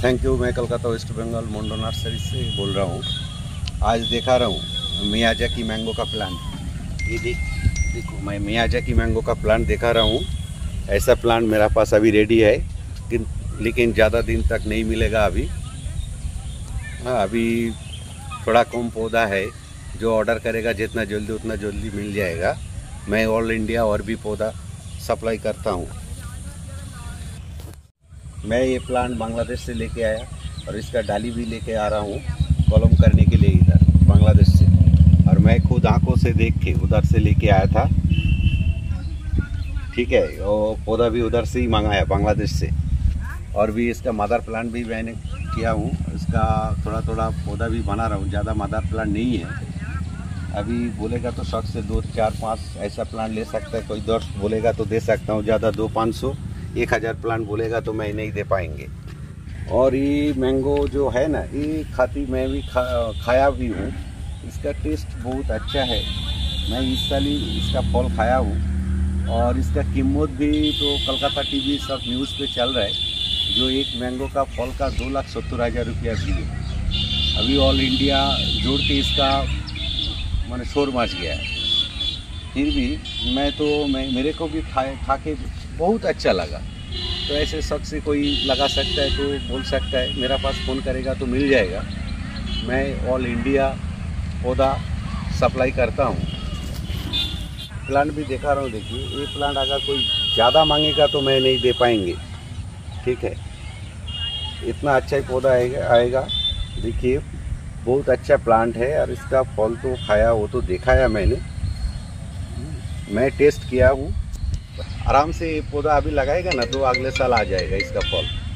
Thank you. मैं Calcutta west Bengal मोंडो nursery से बोल रहा हूँ। आज दिखा रहा हूँ मियाजाकी मैंगो का प्लांट। ये देखो मैं मियाजाकी मैंगो का प्लांट दिखा रहा हूँ। ऐसा प्लांट मेरा पास अभी रेडी है, लेकिन ज़्यादा दिन तक नहीं मिलेगा अभी। हाँ, अभी थोड़ा कम पौधा है। जो ऑर्डर करेगा जितना जल्दी उतना जल्दी मिल जाएगा। मैं ऑल इंडिया और भी पौधा सप्लाई करता हूँ। मैं ये प्लांट बांग्लादेश से लेके आया और इसका डाली भी लेके आ रहा हूँ कॉलम करने के लिए इधर बांग्लादेश से। और मैं खुद आंखों से देख के उधर से लेके आया था। ठीक है, और पौधा भी उधर से ही मंगाया बांग्लादेश से। और भी इसका मदर प्लांट भी मैंने किया हूँ। इसका थोड़ा थोड़ा पौधा भी बना रहा हूँ, ज़्यादा मदर प्लांट नहीं है। अभी बोलेगा तो शौक से 2, 4, 5 ऐसा प्लांट ले सकता है। कोई दोस्त बोलेगा तो दे सकता हूँ, ज़्यादा 200, 500, 1000 प्लांट बोलेगा तो मैं नहीं दे पाएंगे। और ये मैंगो जो है ना, ये खाती मैं भी खाया भी हूँ। इसका टेस्ट बहुत अच्छा है। मैं इस साल ही इसका फल खाया हूँ। और इसका कीमत भी तो कलकत्ता टीवी सब न्यूज़ पे चल रहा है। जो एक मैंगो का फल का 2,70,000 रुपया भी है। अभी ऑल इंडिया जोड़ के इसका मैंने शोर मच गया है। फिर भी मेरे को भी खा के बहुत अच्छा लगा। तो ऐसे शौक से कोई लगा सकता है तो बोल सकता है, मेरा पास फ़ोन करेगा तो मिल जाएगा। मैं ऑल इंडिया पौधा सप्लाई करता हूँ। प्लांट भी दिखा रहा हूँ। देखिए, ये प्लांट अगर कोई ज़्यादा मांगेगा तो मैं नहीं दे पाएंगे। ठीक है, इतना अच्छा ही पौधा आएगा। देखिए, बहुत अच्छा प्लांट है। और इसका फल तो खाया, वो तो देखा है मैंने, मैं टेस्ट किया हूँ। आराम से ये पौधा अभी लगाएगा ना तो अगले साल आ जाएगा इसका फल।